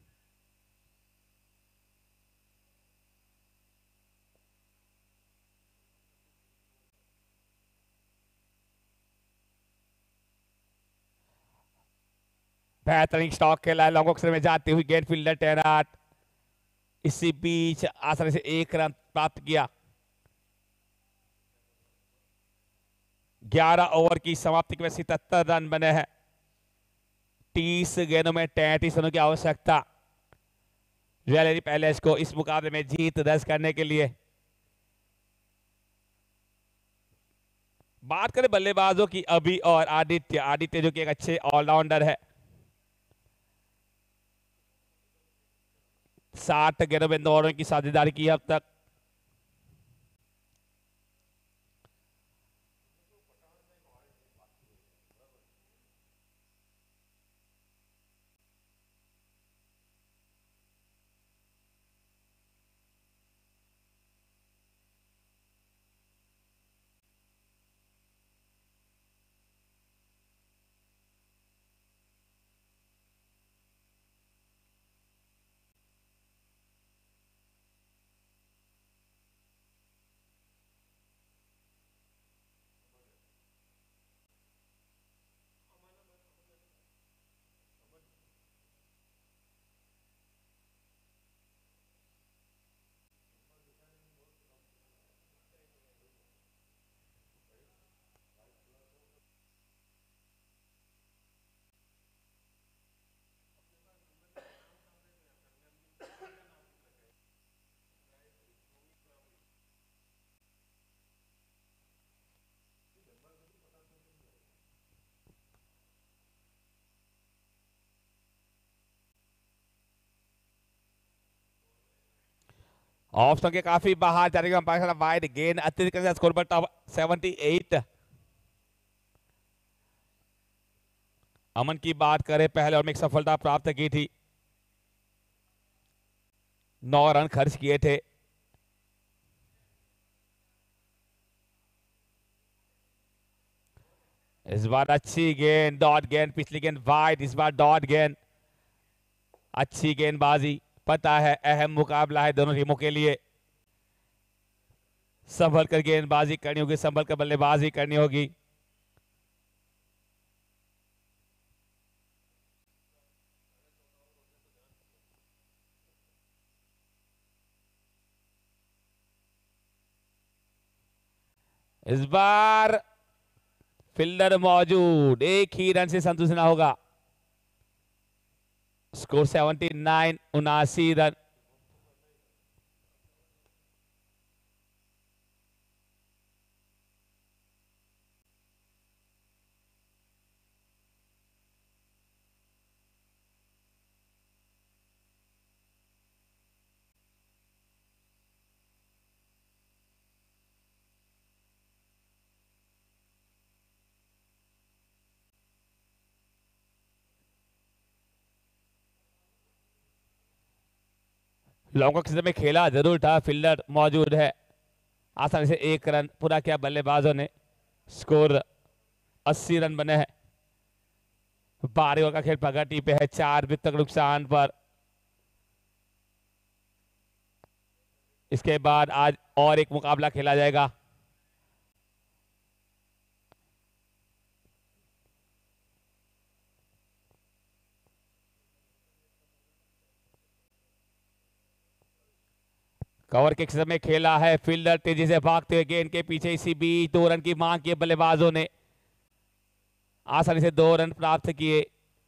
बेहतरीन स्टॉक खेला, लॉन्ग ऑक्सर में जाती हुई गेंद, फील्डर टेराट इसी बीच आसानी से 1 रन प्राप्त किया। 11 ओवर की समाप्ति में 77 रन बने हैं। 30 गेंदों में 33 रनों की आवश्यकता ज्वेलरी पैलेस को इस मुकाबले में जीत दर्ज करने के लिए। बात करें बल्लेबाजों की, अभी और आदित्य जो कि एक अच्छे ऑलराउंडर है, 60 गेंदों में 9 रन की साझेदारी की अब तक। ऑफ स्टंप के काफी बाहर जाने का अंपायर वाइड गेंद, अतिरिक्त स्कोर पर 78। अमन की बात करें, पहले और में एक सफलता प्राप्त की थी, 9 रन खर्च किए थे। इस बार अच्छी गेंद, डॉट गेंद, पिछली गेंद वाइड, इस बार डॉट गेंद, अच्छी गेंदबाजी। पता है अहम मुकाबला है दोनों टीमों के लिए, संभल कर गेंदबाजी करनी होगी, संभल कर बल्लेबाजी करनी होगी। इस बार फील्डर मौजूद, एक ही रन से संतुष्ट ना होगा। Score 79, 79 run. लॉन्ग ऑक्सीजन में खेला जरूर था, फील्डर मौजूद है, आसानी से 1 रन पूरा किया बल्लेबाजों ने। स्कोर 80 रन बने हैं। 12 ओवर का खेल प्रगति पे है, 4 विकेट के नुकसान पर। इसके बाद आज और एक मुकाबला खेला जाएगा। कवर के समय खेला है, फील्डर तेजी से भागते हुए गेंद के पीछे, इसी बीच 2 रन की मांग की बल्लेबाजों ने, आसानी से 2 रन प्राप्त किए।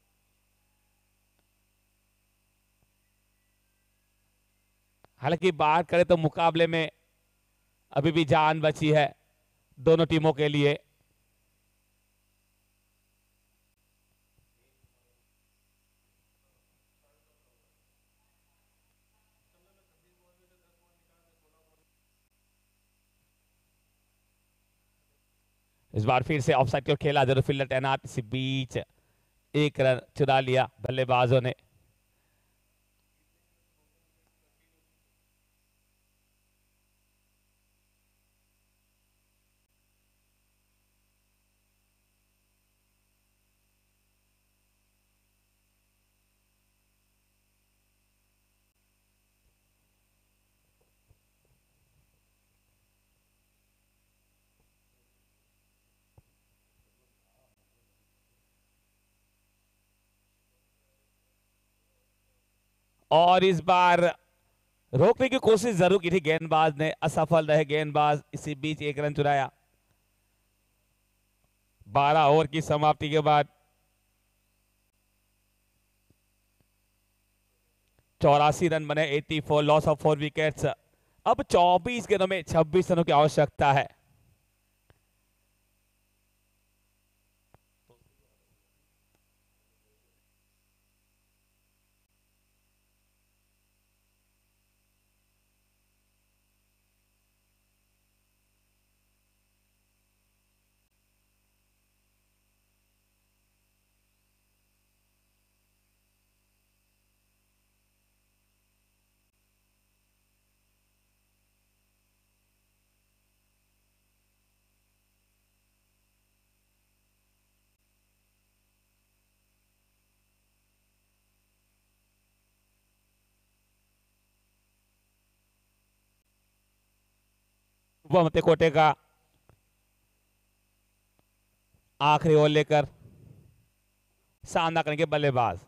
हालांकि बात करें तो मुकाबले में अभी भी जान बची है दोनों टीमों के लिए। इस बार फिर से ऑफसाइड को खेला जरूर, फील्डर तैनात, इसी बीच 1 रन चुरा लिया बल्लेबाजों ने। और इस बार रोकने की कोशिश जरूर की थी गेंदबाज ने, असफल रहे गेंदबाज, इसी बीच 1 रन चुराया। 12 ओवर की समाप्ति के बाद 84 रन बने, 84, लॉस ऑफ 4 विकेट्स। अब 24 गेंदों में 26 रनों की आवश्यकता है। शुभम कोटे का आखिरी ओवर लेकर सामना करेंगे बल्लेबाज।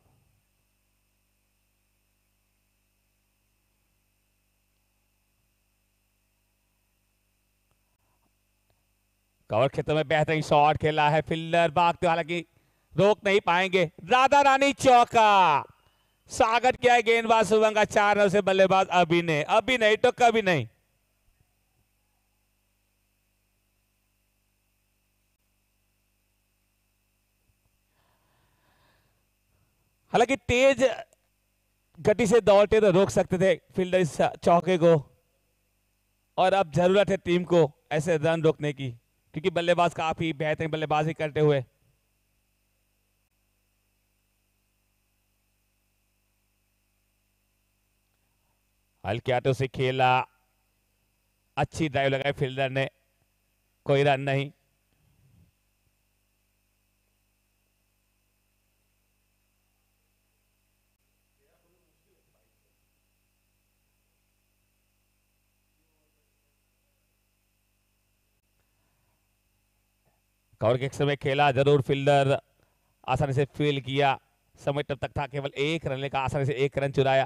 कवर क्षेत्र में बेहतरीन शॉट खेला है, फील्डर भागते, हालांकि रोक नहीं पाएंगे। राधा रानी चौका, स्वागत किया है गेंदबाज शुभम का 4 रन से बल्लेबाज अभिनय, अभी नहीं तो कभी नहीं। हालांकि तेज गति से दौड़ते तो रोक सकते थे फील्डर इस चौके को, और अब जरूरत है टीम को ऐसे रन रोकने की, क्योंकि बल्लेबाज काफी बेहतरीन बल्लेबाजी करते हुए। हल्के हाथों से खेला, अच्छी ड्राइव लगाई फील्डर ने, कोई रन नहीं। कवर के समय खेला जरूर, फील्डर आसानी से फील्ड किया, समय तब तक था केवल 1 रन लेकर, आसानी से 1 रन चुराया।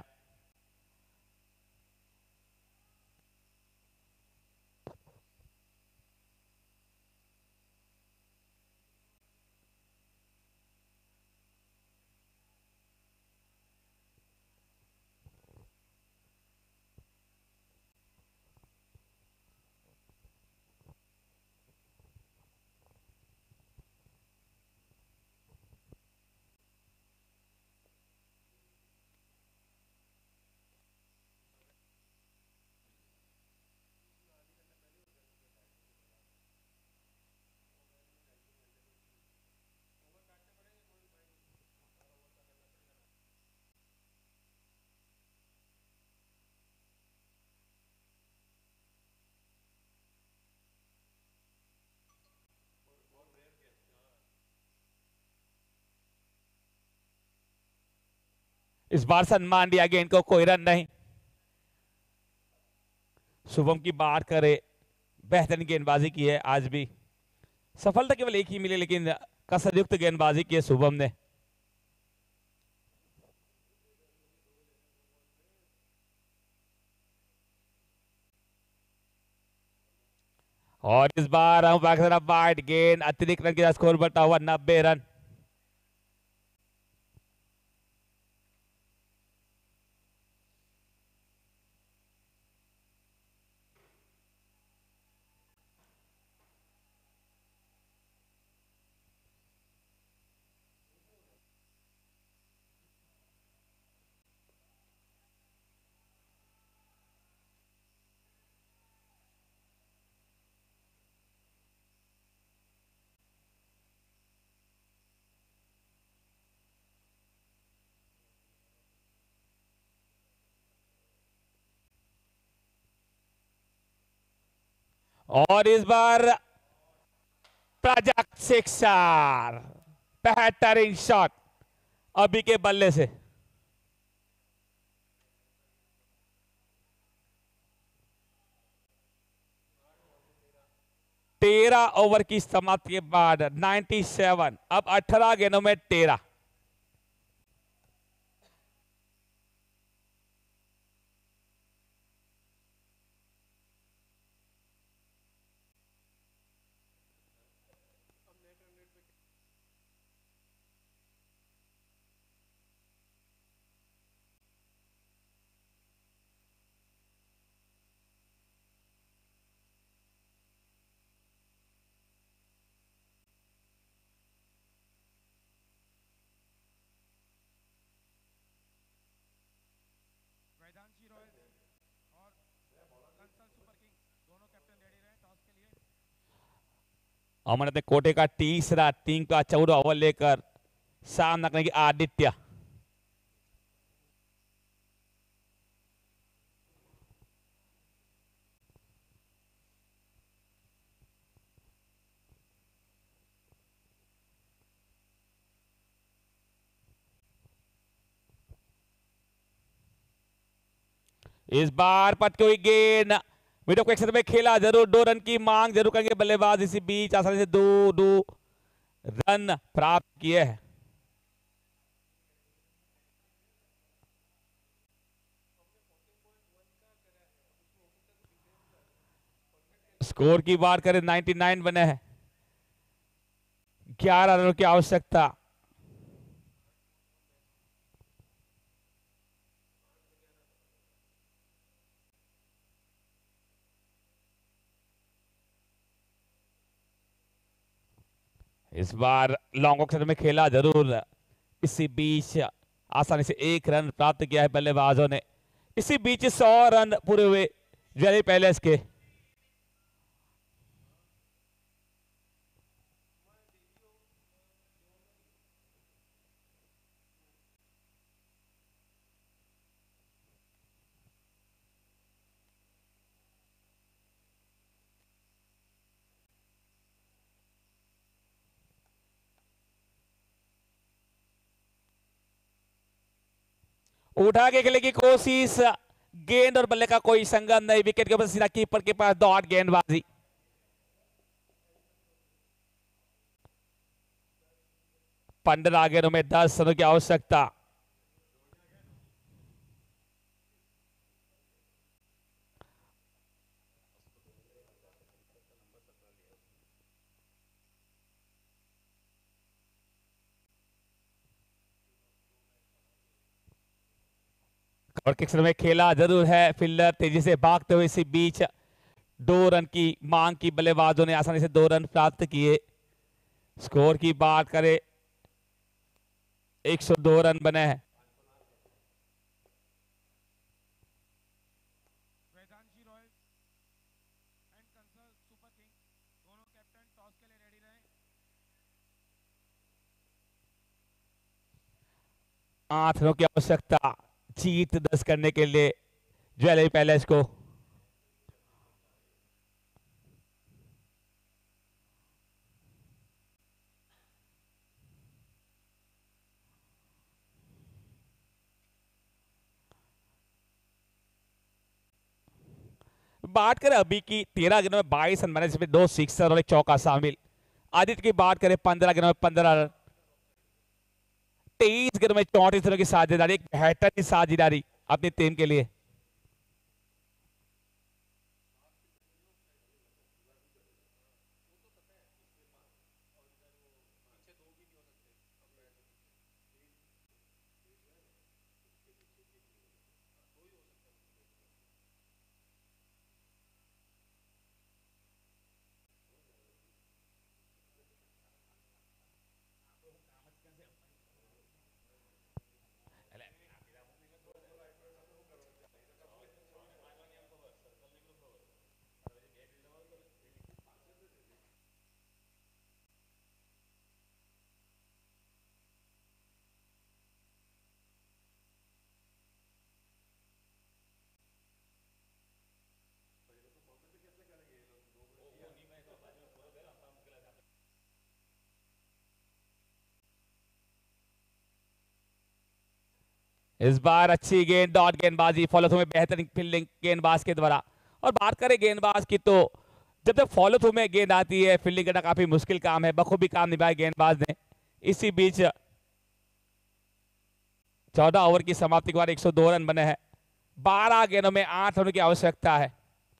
इस बार सम्मान दिया गेंद को, कोई रन नहीं। शुभम की बात करे, बेहतरीन गेंदबाजी की है आज भी। सफलता केवल एक ही मिली, लेकिन कसरयुक्त गेंदबाजी की है शुभम ने। और इस बार हम वाइड गेंद, अतिरिक्त रन के साथ स्कोर बढ़ता हुआ 90 रन। और इस बार प्राजक्त सिक्सर, बेहतरीन शॉट अभी के बल्ले से। तेरह ओवर की समाप्ति के बाद 97, अब 18 गेंदों में 13। वैदांशी रॉयल्स और कंसल सुपर किंग्स दोनों कैप्टन रेडी रहे टॉस के लिए। अमरनाथ कोटे का तीसरा, टीम का 14 ओवर लेकर सामना करेंगे आदित्य। इस बार पटकी हुई गेंद मिडल क्वेक्शन में खेला जरूर, 2 रन की मांग जरूर करेंगे बल्लेबाज। इसी बीच आसानी से दो रन प्राप्त किए हैं। स्कोर की बात करें 99 बने हैं, 11 रनों की आवश्यकता। इस बार लॉन्ग ऑक्शन में खेला जरूर, इसी बीच आसानी से 1 रन प्राप्त किया है बल्लेबाजों ने। इसी बीच 100 रन पूरे हुए ज्वेलरी पैलेस के। उठा के खेलने की कोशिश, गेंद और बल्ले का कोई संगम नहीं, विकेट के ऊपर सीधा कीपर के पास डॉट गेंदबाजी। पंद्रह गेंदों में 10 रनों की आवश्यकता। और किक्स में खेला जरूर है, फील्डर तेजी से भागते हुए इसी बीच 2 रन की मांग की, बल्लेबाजों ने आसानी से 2 रन प्राप्त किए। स्कोर की बात करें 102 रन बने हैं। Vaidanshi royals and Kansal super kings दोनों कैप्टन टॉस के लिए रेडी रहे। 8 रनों की आवश्यकता जीत दर्ज करने के लिए ज्वेलरी पैलेस को। बात करें अभी की 13 गेंदों में 22 रन बने, जिसमें 2 सिक्सर और 1 चौका शामिल। आदित्य की बात करें 15 गेंदों में 15 रन, 23 गेंदों में 34 रनों की साझेदारी, एक बेहतरीन साझेदारी अपनी टीम के लिए। इस बार अच्छी गेंद, डॉट गेंदबाजी, फॉलो थ्रू में बेहतरीन फील्डिंग गेंदबाज के द्वारा। और बात करें गेंदबाज की तो जब तक फॉलो थ्रू में गेंद आती है फील्डिंग करना काफी मुश्किल काम है, बखूबी काम निभाया गेंदबाज ने। इसी बीच 14 ओवर की समाप्ति के बाद 102 रन बने हैं, 12 गेंदों में 8 रनों की आवश्यकता है।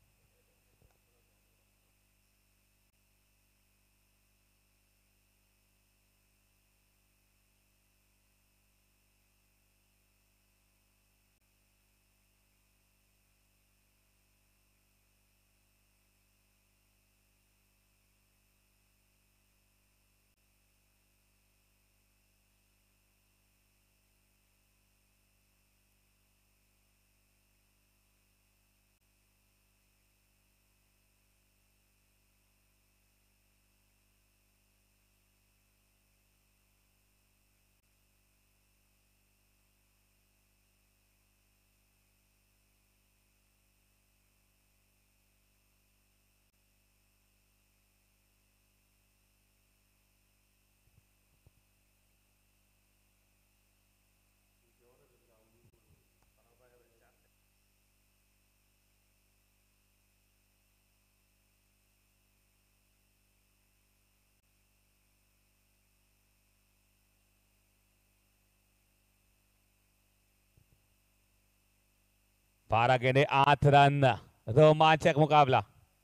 बारह गेंदे 8 रन, रोमांचक मुकाबला।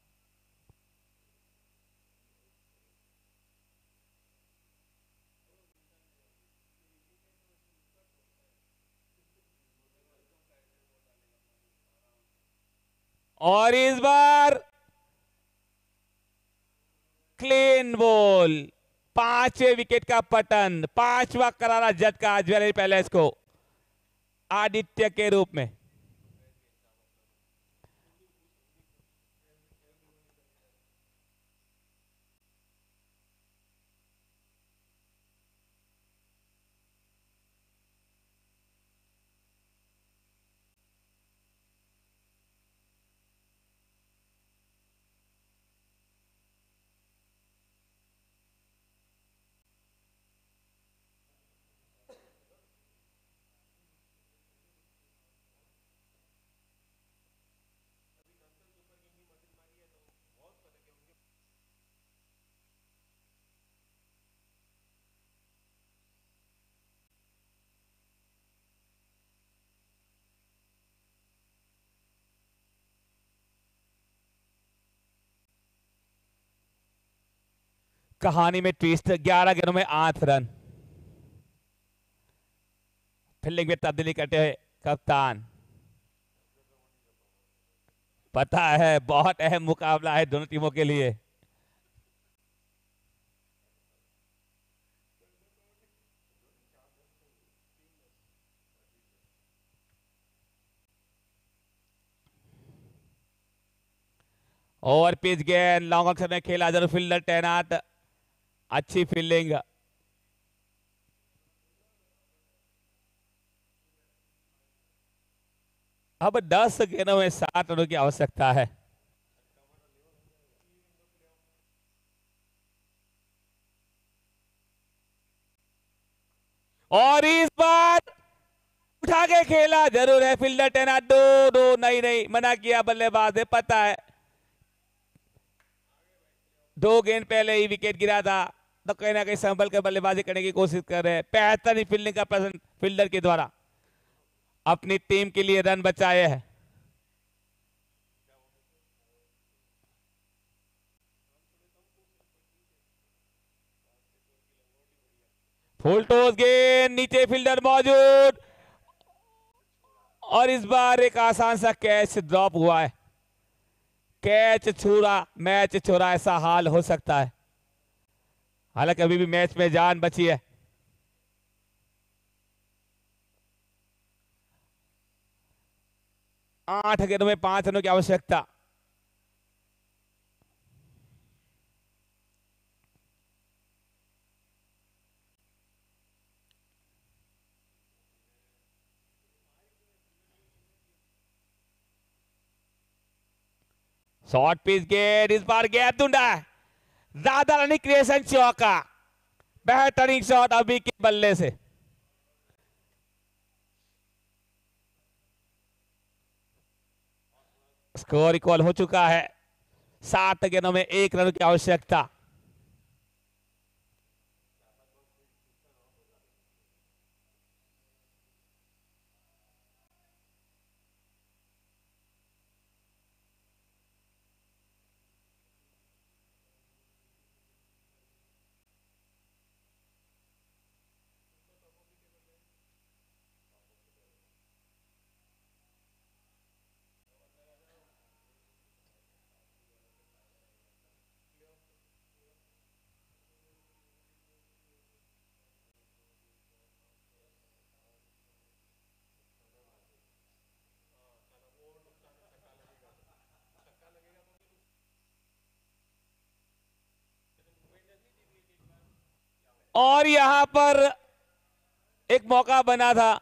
और इस बार क्लीन बॉल, 5वें विकेट का पतन, 5वां करारा झटका ज्वेलरी पैलेस को आदित्य के रूप में। कहानी में ट्विस्ट, 11 गेंदों में 8 रन। फील्डिंग में तब्दीली करते हुए कप्तान। पता है बहुत अहम मुकाबला है दोनों टीमों के लिए। ओवर पिच गेंद, लॉन्ग अक्सर में खेला, जरूर फील्डर तैनात, अच्छी फील्डिंग। अब 10 गेंदों में 7 रनों की आवश्यकता है। और इस बार उठा के खेला जरूर है फील्डर टेना। दो दो नहीं नहीं मना किया बल्लेबाज ने, पता है 2 गेंद पहले ही विकेट गिरा था, तो कहीं ना कहीं संभल कर बल्लेबाजी करने की कोशिश कर रहे हैं। 75 फील्डिंग का प्रदर्शन फील्डर के द्वारा अपनी टीम के लिए रन बचाए हैं। फुल टॉस गेंद, नीचे फील्डर मौजूद और इस बार एक आसान सा कैच ड्रॉप हुआ है। कैच छूरा मैच छोड़ा, ऐसा हाल हो सकता है। हालांकि अभी भी मैच में जान बची है। आठ गेंदों में 5 रनों की आवश्यकता। शॉर्ट पिच गेंद, इस बार गैप ढूंढा है। ज्यादा रन क्रिएशन चौका, बेहतरीन शॉट अभी के बल्ले से। स्कोर इक्वल हो चुका है। 7 गेंदों में 1 रन की आवश्यकता। और यहां पर एक मौका बना था,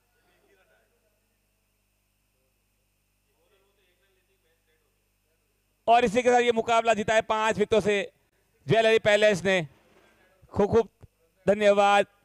और इसी के साथ ये मुकाबला जीता है 5 विकेटों से ज्वेलरी पैलेस ने। खूब खूब धन्यवाद।